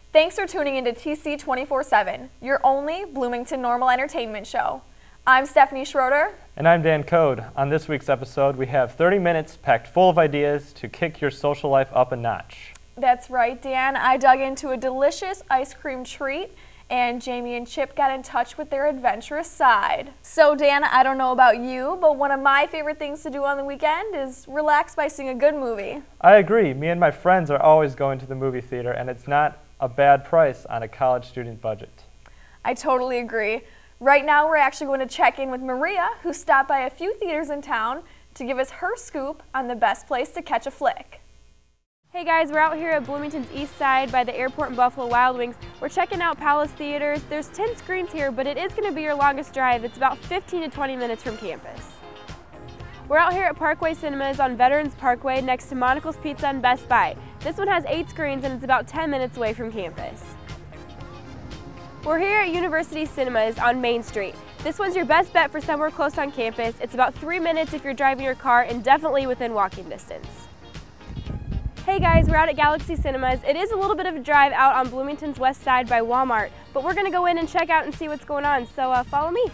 Thanks for tuning into TC 24/7, your only Bloomington Normal Entertainment show. I'm Stephanie Schroeder. And I'm Dan Code. On this week's episode, we have 30 minutes packed full of ideas to kick your social life up a notch. That's right, Dan. I dug into a delicious ice cream treat, and Jamie and Chip got in touch with their adventurous side. So, Dan, I don't know about you, but one of my favorite things to do on the weekend is relax by seeing a good movie. I agree. Me and my friends are always going to the movie theater, and it's not a bad price on a college student budget. I totally agree. Right now, we're actually going to check in with Maria, who stopped by a few theaters in town to give us her scoop on the best place to catch a flick. Hey guys, we're out here at Bloomington's east side by the airport and Buffalo Wild Wings. We're checking out Palace Theaters. There's 10 screens here, but it is going to be your longest drive. It's about 15 to 20 minutes from campus. We're out here at Parkway Cinemas on Veterans Parkway next to Monocle's Pizza and Best Buy. This one has 8 screens and it's about 10 minutes away from campus. We're here at University Cinemas on Main Street. This one's your best bet for somewhere close on campus. It's about 3 minutes if you're driving your car and definitely within walking distance. Hey guys, we're out at Galaxy Cinemas. It is a little bit of a drive out on Bloomington's west side by Walmart, but we're gonna go in and check out and see what's going on, so follow me.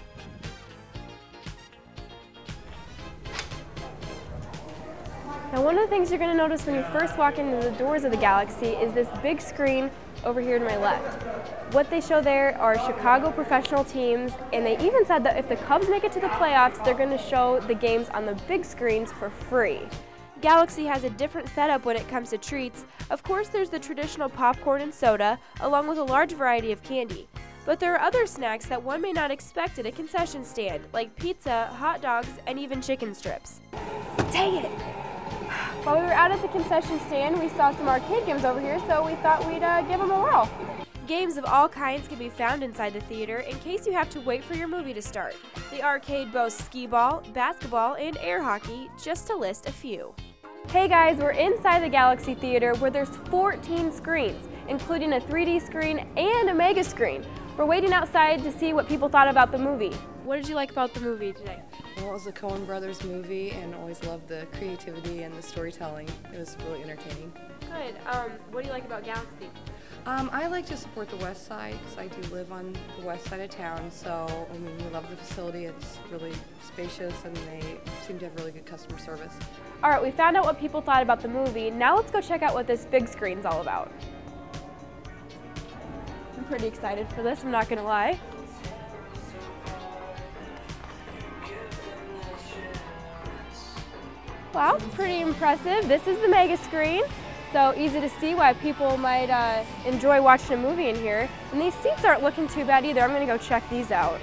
Now one of the things you're gonna notice when you first walk into the doors of the Galaxy is this big screen over here to my left. What they show there are Chicago professional teams, and they even said that if the Cubs make it to the playoffs, they're gonna show the games on the big screens for free. Galaxy has a different setup when it comes to treats. Of course, there's the traditional popcorn and soda, along with a large variety of candy. But there are other snacks that one may not expect at a concession stand, like pizza, hot dogs, and even chicken strips. Dang it! While we were out at the concession stand, we saw some arcade games over here, so we thought we'd give them a whirl. Games of all kinds can be found inside the theater in case you have to wait for your movie to start. The arcade boasts skee ball, basketball, and air hockey, just to list a few. Hey guys, we're inside the Galaxy Theater where there's 14 screens, including a 3D screen and a mega screen. We're waiting outside to see what people thought about the movie. What did you like about the movie today? Well, it was a Coen Brothers movie, and always loved the creativity and the storytelling. It was really entertaining. Good. What do you like about Galaxy? I like to support the west side because I do live on the west side of town, so I mean, we love the facility. It's really spacious and they seem to have really good customer service. All right, we found out what people thought about the movie. Now let's go check out what this big screen's all about. I'm pretty excited for this, I'm not gonna lie. Wow, pretty impressive. This is the mega screen. So easy to see why people might enjoy watching a movie in here. And these seats aren't looking too bad either. I'm gonna go check these out.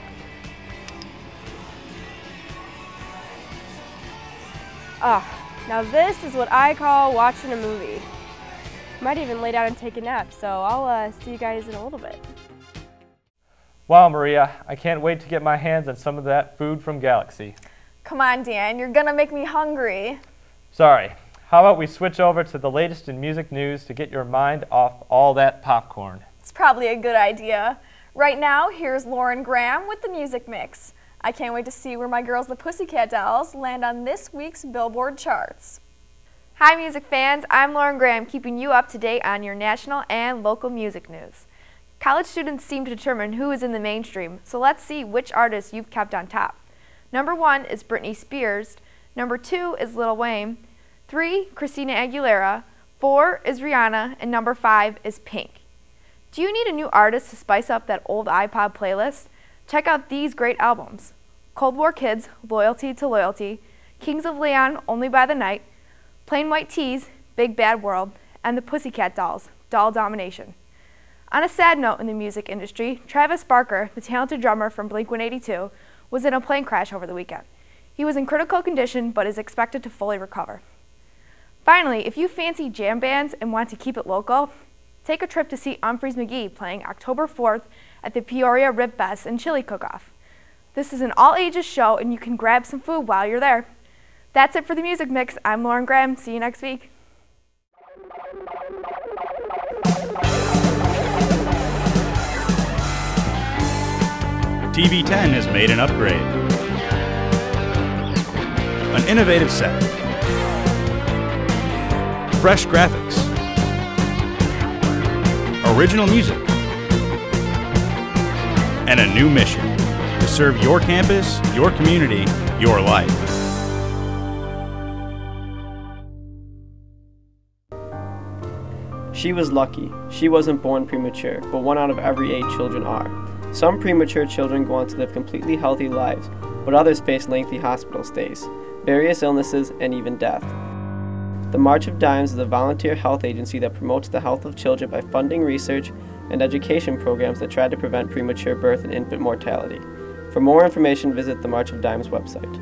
Now this is what I call watching a movie. Might even lay down and take a nap, so I'll see you guys in a little bit. Wow, Maria, I can't wait to get my hands on some of that food from Galaxy. Come on, Dan, you're gonna make me hungry. Sorry. How about we switch over to the latest in music news to get your mind off all that popcorn? It's probably a good idea. Right now, here's Lauren Graham with the Music Mix. I can't wait to see where my girls, the Pussycat Dolls, land on this week's Billboard charts. Hi music fans, I'm Lauren Graham, keeping you up to date on your national and local music news. College students seem to determine who is in the mainstream, so let's see which artists you've kept on top. Number 1 is Britney Spears, number 2 is Lil Wayne, 3, Christina Aguilera, 4 is Rihanna, and number 5 is Pink. Do you need a new artist to spice up that old iPod playlist? Check out these great albums: Cold War Kids, Loyalty to Loyalty, Kings of Leon, Only by the Night, Plain White T's, Big Bad World, and the Pussycat Dolls, Doll Domination. On a sad note in the music industry, Travis Barker, the talented drummer from Blink-182, was in a plane crash over the weekend. He was in critical condition but is expected to fully recover. Finally, if you fancy jam bands and want to keep it local, take a trip to see Umphrey's McGee playing October 4th at the Peoria Rib Fest and Chili Cook-Off. This is an all-ages show and you can grab some food while you're there. That's it for the Music Mix. I'm Lauren Graham. See you next week. TV10 has made an upgrade. An innovative set. Fresh graphics. A original music, and a new mission to serve your campus, your community, your life. She was lucky. She wasn't born premature, but 1 out of every 8 children are. Some premature children go on to live completely healthy lives, but others face lengthy hospital stays, various illnesses, and even death. The March of Dimes is a volunteer health agency that promotes the health of children by funding research and education programs that try to prevent premature birth and infant mortality. For more information, visit the March of Dimes website.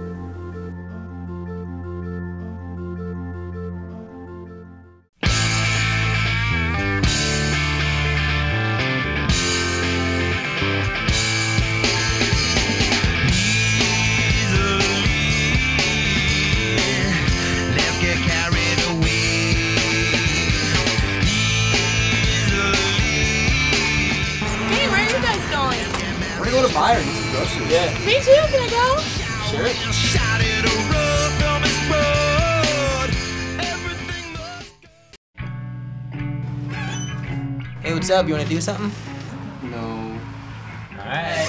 Go to Meijer and get some groceries. Yeah. Me too, can I go? Sure. Hey, what's up? You want to do something? No. Alright.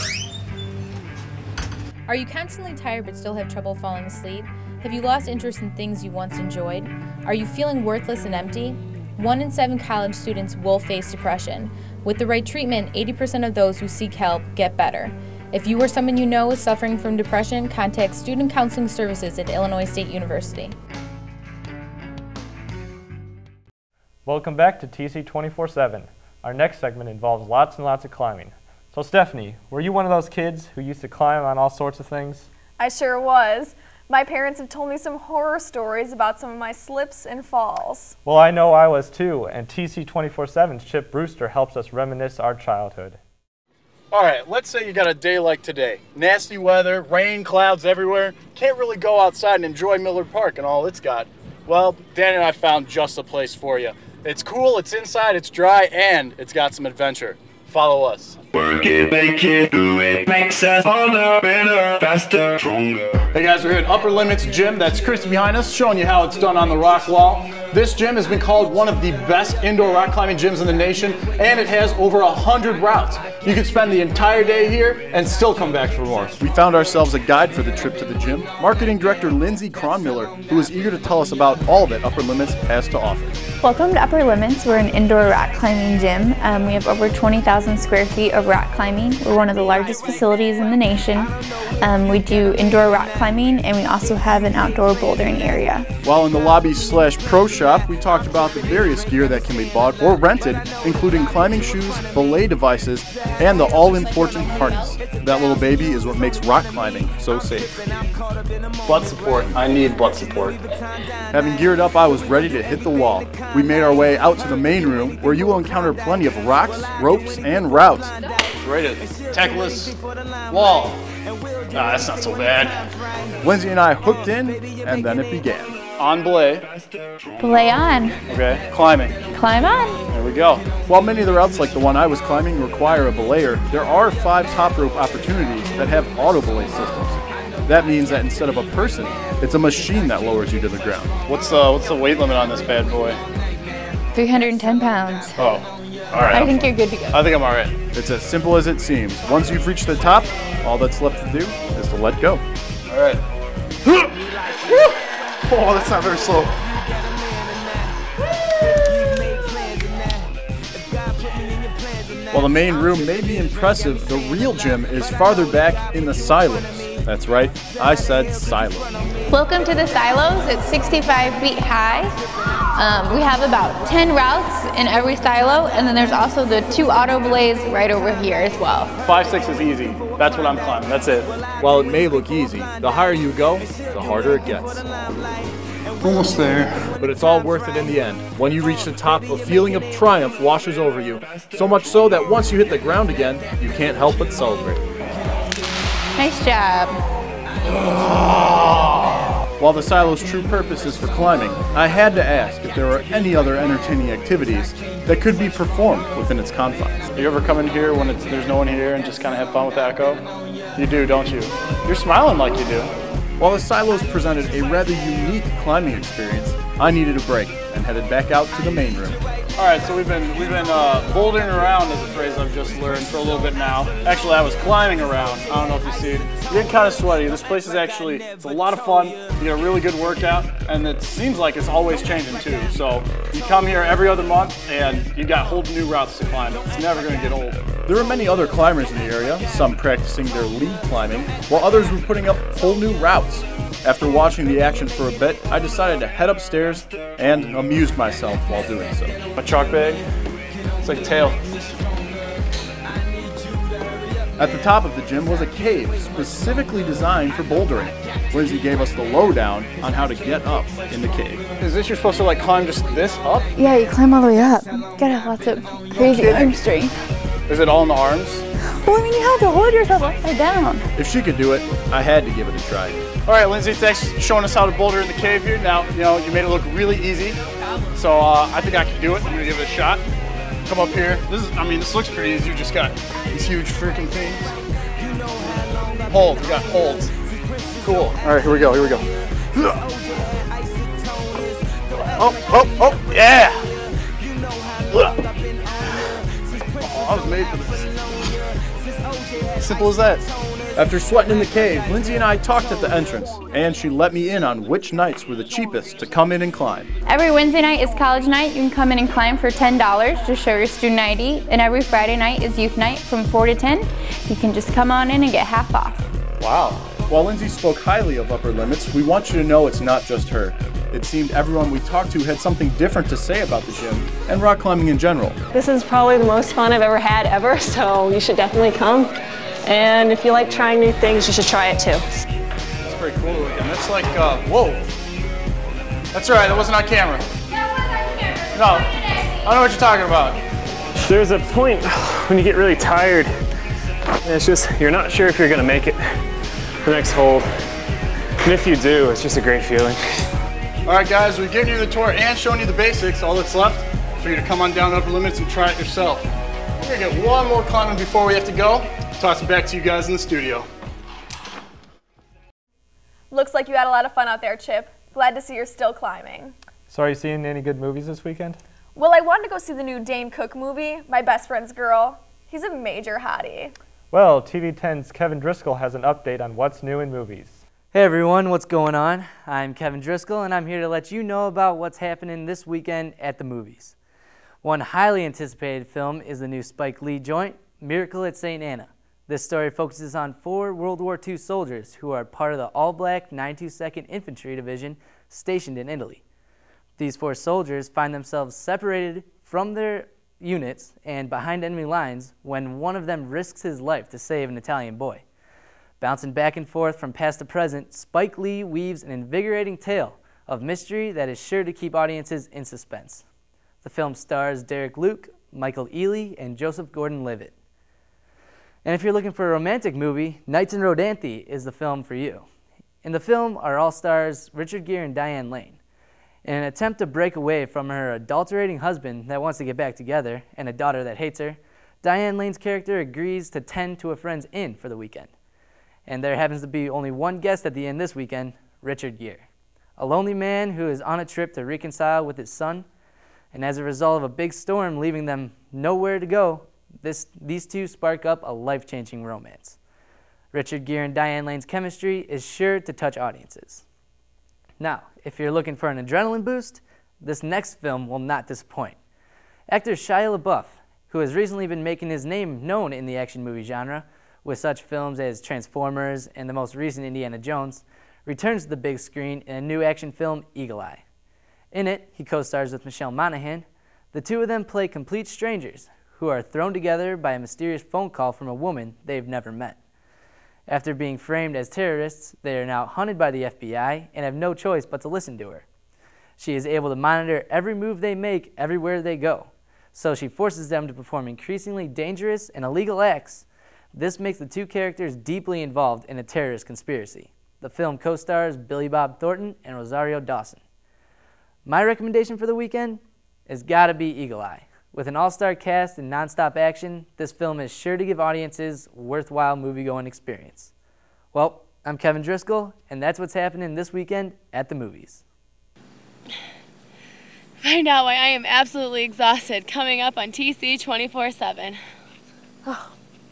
Are you constantly tired but still have trouble falling asleep? Have you lost interest in things you once enjoyed? Are you feeling worthless and empty? 1 in 7 college students will face depression. With the right treatment, 80% of those who seek help get better. If you or someone you know is suffering from depression, contact Student Counseling Services at Illinois State University. Welcome back to TC 24/7. Our next segment involves lots and lots of climbing. So Stephanie, were you one of those kids who used to climb on all sorts of things? I sure was. My parents have told me some horror stories about some of my slips and falls. Well, I know I was too, and TC 24/7's Chip Brewster helps us reminisce our childhood. All right, let's say you got a day like today. Nasty weather, rain, clouds everywhere. Can't really go outside and enjoy Millard Park and all it's got. Well, Dan and I found just the place for you. It's cool, it's inside, it's dry, and it's got some adventure. Follow us. Work it, make it, do it, makes us harder, better, faster, stronger. Hey guys, we're here at Upper Limits Gym. That's Chris behind us, showing you how it's done on the rock wall. This gym has been called one of the best indoor rock climbing gyms in the nation, and it has over 100 routes. You could spend the entire day here and still come back for more. We found ourselves a guide for the trip to the gym, Marketing Director Lindsay Kronmiller, who is eager to tell us about all that Upper Limits has to offer. Welcome to Upper Limits. We're an indoor rock climbing gym. We have over 20,000 square feet of rock climbing. We're one of the largest facilities in the nation. We do indoor rock climbing, and we also have an outdoor bouldering area. While in the lobby/pro shop, we talked about the various gear that can be bought or rented, including climbing shoes, belay devices, and the all-important harness. That little baby is what makes rock climbing so safe. Butt support. I need butt support. Having geared up, I was ready to hit the wall. We made our way out to the main room, where you will encounter plenty of rocks, ropes, and routes. Right at Techless Wall. That's not so bad. Lindsay and I hooked in, and then it began. On belay. Belay on. Okay, climbing. Climb on. There we go. While many of the routes, like the one I was climbing, require a belayer, there are 5 top rope opportunities that have auto belay systems. That means that instead of a person, it's a machine that lowers you to the ground. What's the weight limit on this bad boy? 310 pounds. Oh, all right. I think you're good to go. I think I'm all right. It's as simple as it seems. Once you've reached the top, all that's left to do is to let go. All right. Oh, that's not very slow. While the main room may be impressive, the real gym is farther back in the silos. That's right, I said silos. Welcome to the silos. It's 65 feet high. We have about 10 routes in every silo, and then there's also the 2 auto belays right over here as well. 5-6 is easy. That's what I'm climbing. That's it. While it may look easy, the higher you go, the harder it gets. Almost there. But it's all worth it in the end. When you reach the top, a feeling of triumph washes over you. So much so that once you hit the ground again, you can't help but celebrate. Nice job. While the silo's true purpose is for climbing, I had to ask if there were any other entertaining activities that could be performed within its confines. You ever come in here when there's no one here and just kind of have fun with the echo? You do, don't you? You're smiling like you do. While the silos presented a rather unique climbing experience, I needed a break and headed back out to the main room. All right, so we've been bouldering around, is a phrase I've just learned, for a little bit now. Actually, I was climbing around. I don't know if you see it. Getting kind of sweaty. This place is actually, it's a lot of fun. You get a really good workout, and it seems like it's always changing too. So you come here every other month, and you got whole new routes to climb. It's never going to get old. There were many other climbers in the area, some practicing their lead climbing, while others were putting up whole new routes. After watching the action for a bit, I decided to head upstairs and amused myself while doing so. A chalk bag, it's like tail. At the top of the gym was a cave specifically designed for bouldering. Lindsay gave us the lowdown on how to get up in the cave. Is this you're supposed to like climb just this up? Yeah, you climb all the way up. Gotta have lots of crazy arm strength. Is it all in the arms? Well, I mean, you have to hold yourself upside down. If she could do it, I had to give it a try. All right, Lindsay, thanks for showing us how to boulder in the cave here. Now, you made it look really easy. So I think I can do it. I'm gonna give it a shot. Come up here. This looks pretty easy. You just got these huge freaking things. Hold, you got holds. Cool. All right, here we go, Oh, yeah. Oh, I was made for this. Simple as that. After sweating in the cave, Lindsay and I talked at the entrance, and she let me in on which nights were the cheapest to come in and climb. Every Wednesday night is college night. You can come in and climb for $10 to show your student ID, and every Friday night is youth night from 4 to 10. You can just come on in and get half off. Wow. While Lindsay spoke highly of Upper Limits, we want you to know it's not just her. It seemed everyone we talked to had something different to say about the gym and rock climbing in general. This is probably the most fun I've ever had ever, so you should definitely come. And if you like trying new things, you should try it too. That's pretty cool looking. That's like, whoa. That's all right, that wasn't on camera. That was on camera. No, I don't know what you're talking about. There's a point when you get really tired, and it's just, you're not sure if you're gonna make it the next hold. And if you do, it's just a great feeling. All right, guys, we've given you the tour and shown you the basics. All that's left for you to come on down to Upper Limits and try it yourself. We're gonna get one more climbing before we have to go. Toss it back to you guys in the studio. Looks like you had a lot of fun out there, Chip. Glad to see you're still climbing. So are you seeing any good movies this weekend? Well, I wanted to go see the new Dane Cook movie, My Best Friend's Girl. He's a major hottie. Well, TV10's Kevin Driscoll has an update on what's new in movies. Hey everyone, what's going on? I'm Kevin Driscoll and I'm here to let you know about what's happening this weekend at the movies. One highly anticipated film is the new Spike Lee joint, Miracle at St. Anna. This story focuses on 4 World War II soldiers who are part of the all-black 922nd Infantry Division stationed in Italy. These 4 soldiers find themselves separated from their units and behind enemy lines when one of them risks his life to save an Italian boy. Bouncing back and forth from past to present, Spike Lee weaves an invigorating tale of mystery that is sure to keep audiences in suspense. The film stars Derek Luke, Michael Ealy, and Joseph Gordon-Levitt. And if you're looking for a romantic movie, Nights in Rodanthe is the film for you. In the film are all-stars Richard Gere and Diane Lane. In an attempt to break away from her adulterating husband that wants to get back together and a daughter that hates her, Diane Lane's character agrees to tend to a friend's inn for the weekend. And there happens to be only one guest at the inn this weekend, Richard Gere, a lonely man who is on a trip to reconcile with his son, and as a result of a big storm leaving them nowhere to go, these two spark up a life-changing romance. Richard Gere and Diane Lane's chemistry is sure to touch audiences. Now, if you're looking for an adrenaline boost, this next film will not disappoint. Actor Shia LaBeouf, who has recently been making his name known in the action movie genre with such films as Transformers and the most recent Indiana Jones, returns to the big screen in a new action film, Eagle Eye. In it, he co-stars with Michelle Monaghan. The two of them play complete strangers who are thrown together by a mysterious phone call from a woman they've never met. After being framed as terrorists, they are now hunted by the FBI and have no choice but to listen to her. She is able to monitor every move they make everywhere they go, so she forces them to perform increasingly dangerous and illegal acts. This makes the two characters deeply involved in a terrorist conspiracy. The film co-stars Billy Bob Thornton and Rosario Dawson. My recommendation for the weekend has got to be Eagle Eye. With an all-star cast and non-stop action, this film is sure to give audiences a worthwhile movie-going experience. Well, I'm Kevin Driscoll, and that's what's happening this weekend at the movies. Find out why I am absolutely exhausted coming up on TC 24/7. Oh.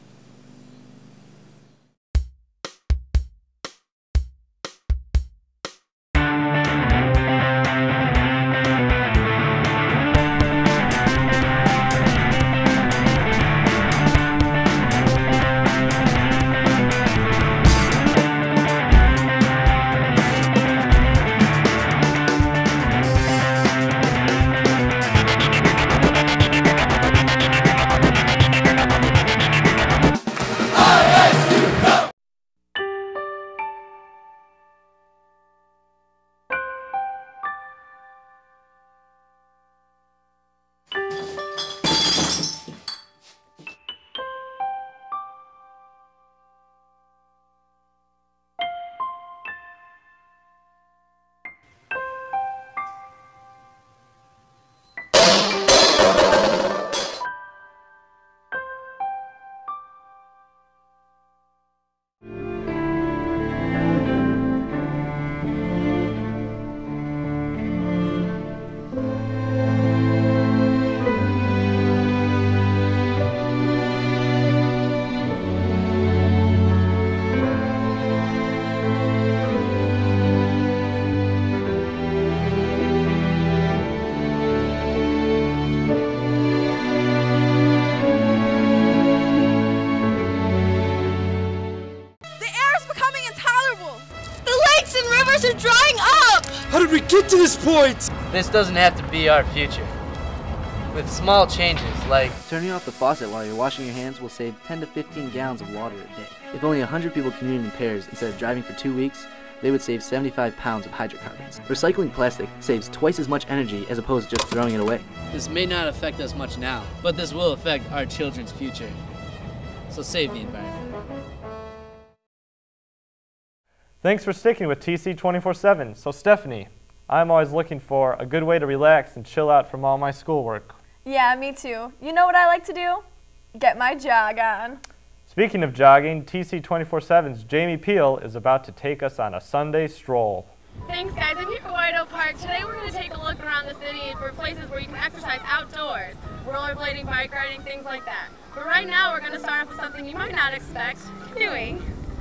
Are drying up! How did we get to this point? This doesn't have to be our future. With small changes, like turning off the faucet while you're washing your hands will save 10 to 15 gallons of water a day. If only 100 people commuted in pairs instead of driving for 2 weeks, they would save 75 pounds of hydrocarbons. Recycling plastic saves twice as much energy as opposed to just throwing it away. This may not affect us much now, but this will affect our children's future. So save the environment. Thanks for sticking with TC 24/7. So Stephanie, I'm always looking for a good way to relax and chill out from all my schoolwork. Yeah, me too. You know what I like to do? Get my jog on. Speaking of jogging, TC 24/7's Jamie Peel is about to take us on a Sunday stroll. Thanks guys, I'm here at White Oak Park. Today we're going to take a look around the city for places where you can exercise outdoors. Rollerblading, bike riding, things like that. But right now we're going to start off with something you might not expect doing.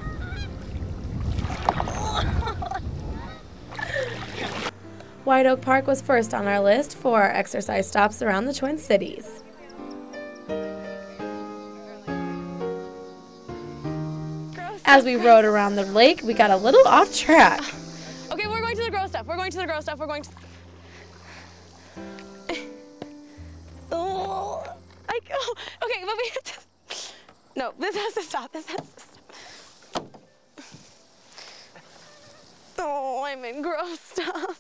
White Oak Park was first on our list for our exercise stops around the Twin Cities. As we rode around the lake, we got a little off track. Okay, we're going to the grow stuff. We're going to the grow stuff. We're going to... Oh, okay, but we have to... No, this has to stop. This has to stop. Oh, I'm in gross stuff.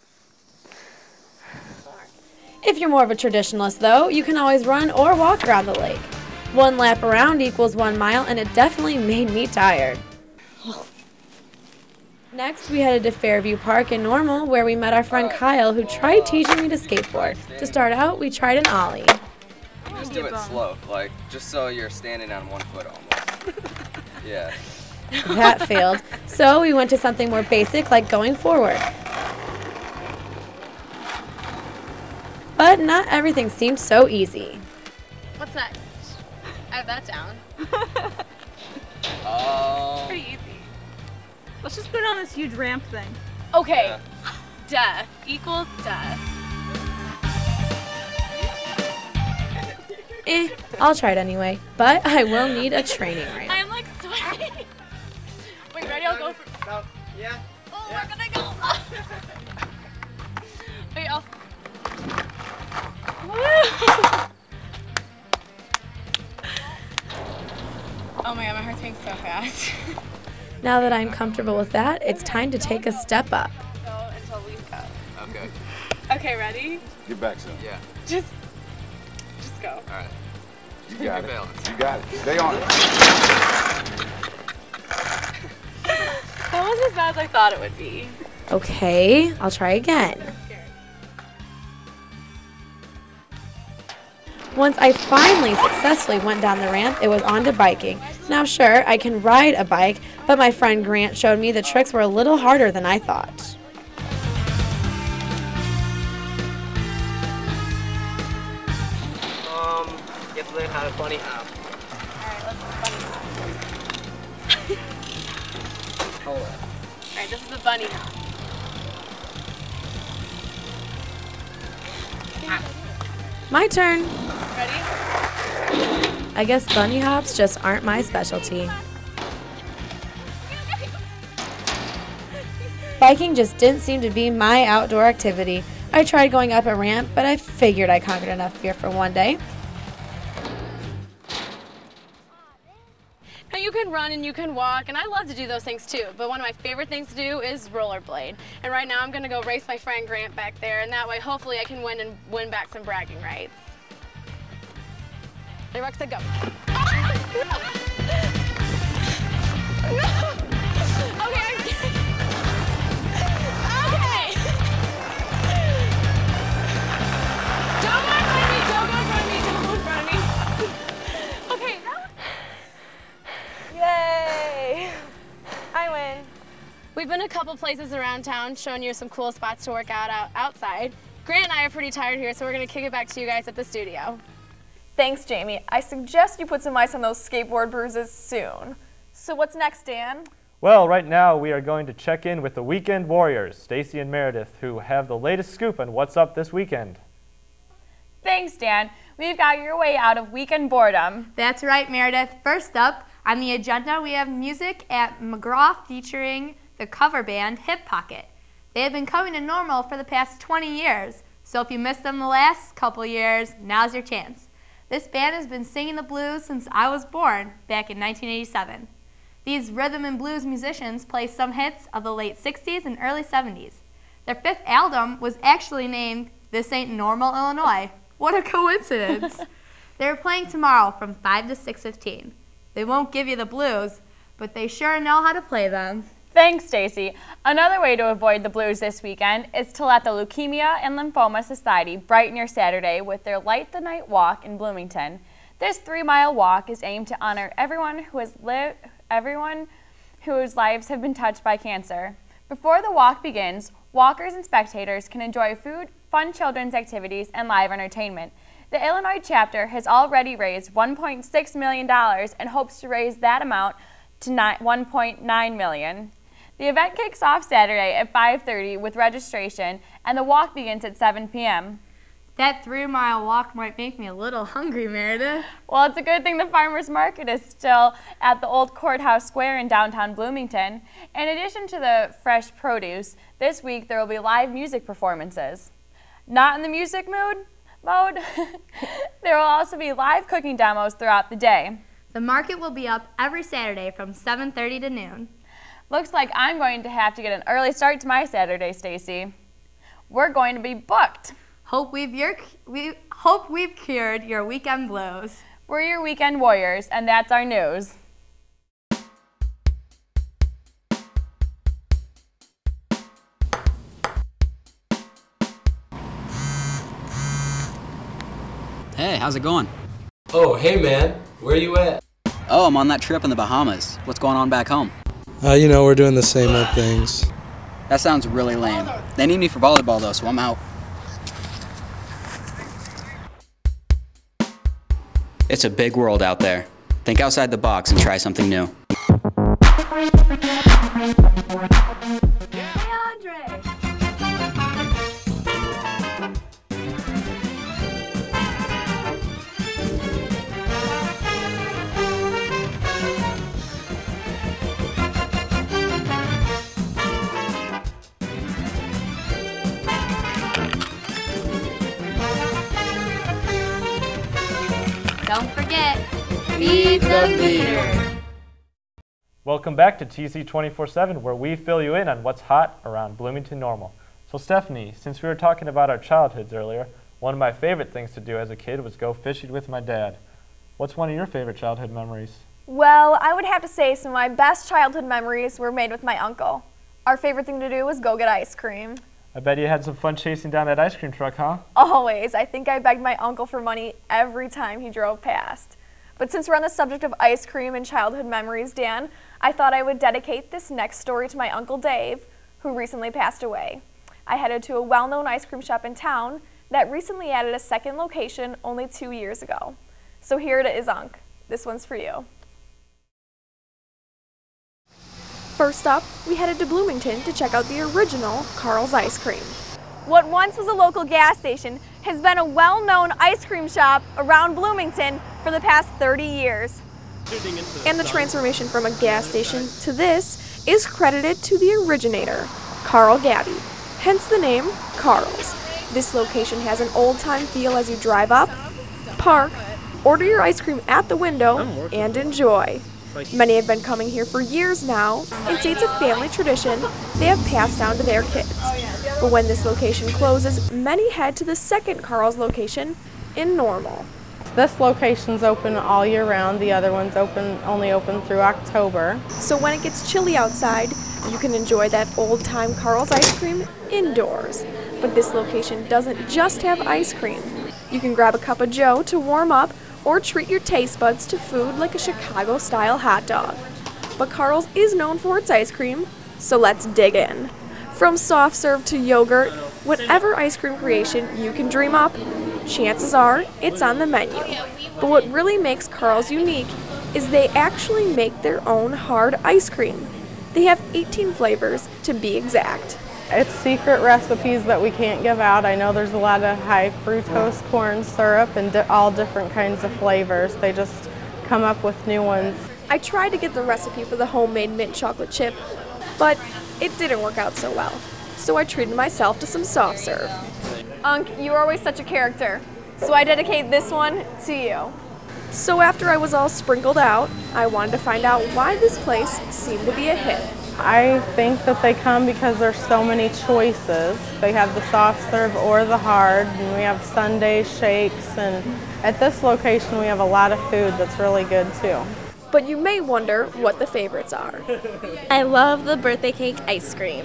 If you're more of a traditionalist, though, you can always run or walk around the lake. 1 lap around equals 1 mile, and it definitely made me tired. Next, we headed to Fairview Park in Normal, where we met our friend Kyle, who tried teaching me to skateboard. To start out, we tried an ollie. Just do it slow, like, just so you're standing on 1 foot almost. Yeah. That failed, so we went to something more basic, like going forward. But not everything seemed so easy. What's next? I have that down. Pretty easy. Let's just put it on this huge ramp thing. Okay. Yeah. Death equals death. I'll try it anyway, but I will need a training ramp. I am like sweating. Wait, ready? I'll go for... No. Yeah. Oh, yeah. We're gonna go. Wait, I'll... Oh my god, my heart's beating so fast. Now that I'm comfortable with that, it's time to take a step up. Go until we go. Okay. Okay, ready? Get back some. Yeah. Just go. All right. You got it. Balance. You got it. Stay on it. That wasn't as bad as I thought it would be. Okay, I'll try again. Once I finally successfully went down the ramp, it was on to biking. Now sure, I can ride a bike, but my friend Grant showed me the tricks were a little harder than I thought. You have to learn how to bunny hop. Alright, let's bunny hop. Hold on. Alright, this is the bunny hop. My turn. Ready? I guess bunny hops just aren't my specialty. Biking just didn't seem to be my outdoor activity. I tried going up a ramp, but I figured I conquered enough fear for one day. Now you can run and you can walk, and I love to do those things too, but one of my favorite things to do is rollerblade. And right now I'm gonna go race my friend Grant back there, and that way hopefully I can win back some bragging rights. Ready, Roxette, go. Yay! I win. We've been a couple places around town showing you some cool spots to work out outside. Grant and I are pretty tired here, so we're gonna kick it back to you guys at the studio. Thanks, Jamie. I suggest you put some ice on those skateboard bruises soon. So what's next, Dan? Well, right now we are going to check in with the Weekend Warriors, Stacy and Meredith, who have the latest scoop on what's up this weekend. Thanks, Dan. We've got your way out of weekend boredom. That's right, Meredith. First up on the agenda, we have music at McGraw featuring the cover band Hip Pocket. They have been coming to Normal for the past 20 years, so if you missed them the last couple years, now's your chance. This band has been singing the blues since I was born back in 1987. These rhythm and blues musicians play some hits of the late 60s and early 70s. Their fifth album was actually named This Ain't Normal, Illinois. What a coincidence. They're playing tomorrow from 5 to 6:15. They won't give you the blues, but they sure know how to play them. Thanks, Stacy. Another way to avoid the blues this weekend is to let the Leukemia and Lymphoma Society brighten your Saturday with their Light the Night Walk in Bloomington. This 3-mile walk is aimed to honor everyone whose lives have been touched by cancer. Before the walk begins, walkers and spectators can enjoy food, fun children's activities, and live entertainment. The Illinois chapter has already raised $1.6 million and hopes to raise that amount to $1.9 million. The event kicks off Saturday at 5:30 with registration, and the walk begins at 7 p.m. That 3-mile walk might make me a little hungry, Meredith. Well, it's a good thing the farmers market is still at the old Courthouse Square in downtown Bloomington. In addition to the fresh produce, this week there will be live music performances. Not in the music mode, there will also be live cooking demos throughout the day. The market will be up every Saturday from 7:30 to noon. Looks like I'm going to have to get an early start to my Saturday, Stacy. We're going to be booked. Hope we've cured your weekend blues. We're your weekend warriors, and that's our news. Hey, how's it going? Oh, hey man, where you at? Oh, I'm on that trip in the Bahamas. What's going on back home? You know, we're doing the same old things. That sounds really lame. They need me for volleyball though, so I'm out. It's a big world out there. Think outside the box and try something new. Don't forget, feed the leader. Welcome back to TC 24/7, where we fill you in on what's hot around Bloomington Normal. So Stephanie, since we were talking about our childhoods earlier, one of my favorite things to do as a kid was go fishing with my dad. What's one of your favorite childhood memories? Well, I would have to say some of my best childhood memories were made with my uncle. Our favorite thing to do was go get ice cream. I bet you had some fun chasing down that ice cream truck, huh? Always. I think I begged my uncle for money every time he drove past. But since we're on the subject of ice cream and childhood memories, Dan, I thought I would dedicate this next story to my Uncle Dave, who recently passed away. I headed to a well-known ice cream shop in town that recently added a second location only 2 years ago. So here it is, Unc. This one's for you. First up, we headed to Bloomington to check out the original Carl's Ice Cream. What once was a local gas station has been a well-known ice cream shop around Bloomington for the past 30 years. And the transformation from a gas station to this is credited to the originator, Carl Gabby, hence the name Carl's. This location has an old-time feel as you drive up, park, order your ice cream at the window, and enjoy. Many have been coming here for years now, and since it's a family tradition, they have passed down to their kids. But when this location closes, many head to the second Carl's location in Normal. This location's open all year round. The other one's only open through October. So when it gets chilly outside, you can enjoy that old-time Carl's ice cream indoors. But this location doesn't just have ice cream. You can grab a cup of joe to warm up or treat your taste buds to food like a Chicago-style hot dog. But Carl's is known for its ice cream, so let's dig in. From soft serve to yogurt, whatever ice cream creation you can dream up, chances are it's on the menu. But what really makes Carl's unique is they actually make their own hard ice cream. They have 18 flavors to be exact. It's secret recipes that we can't give out. I know there's a lot of high fructose corn syrup and all different kinds of flavors. They just come up with new ones. I tried to get the recipe for the homemade mint chocolate chip, but it didn't work out so well. So I treated myself to some soft serve. Unc, you are always such a character, so I dedicate this one to you. So after I was all sprinkled out, I wanted to find out why this place seemed to be a hit. I think that they come because there's so many choices. They have the soft serve or the hard, and we have sundae shakes, and at this location we have a lot of food that's really good too. But you may wonder what the favorites are. I love the birthday cake ice cream.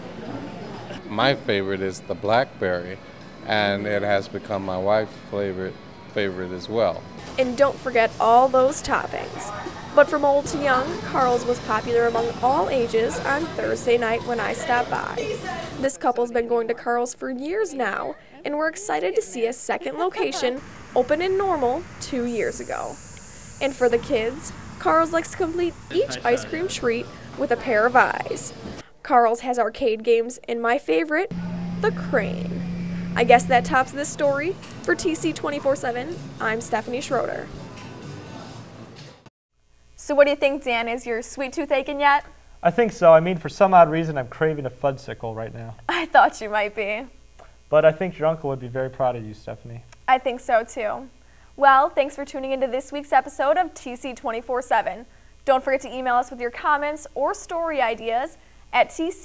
My favorite is the blackberry, and it has become my wife's favorite as well. And don't forget all those toppings. But from old to young, Carl's was popular among all ages on Thursday night when I stopped by. This couple's been going to Carl's for years now, and we're excited to see a second location open in Normal 2 years ago. And for the kids, Carl's likes to complete each ice cream treat with a pair of eyes. Carl's has arcade games, and my favorite, the crane. I guess that tops this story. For TC 24/7, I'm Stephanie Schroeder. So what do you think, Dan? Is your sweet tooth aching yet? I think so. I mean, for some odd reason, I'm craving a fudsicle right now. I thought you might be. But I think your uncle would be very proud of you, Stephanie. I think so, too. Well, thanks for tuning into this week's episode of TC 24/7. Don't forget to email us with your comments or story ideas at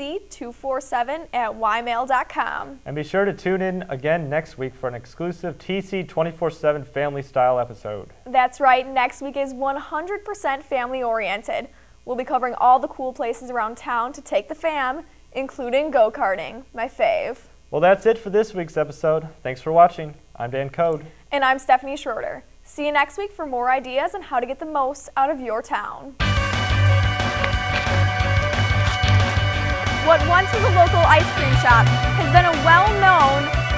tc247@ymail.com. And be sure to tune in again next week for an exclusive TC 24/7 family style episode. That's right, next week is 100% family oriented. We'll be covering all the cool places around town to take the fam, including go-karting, my fave. Well, that's it for this week's episode. Thanks for watching. I'm Dan Code. And I'm Stephanie Schroeder. See you next week for more ideas on how to get the most out of your town. What once was a local ice cream shop has been a well-known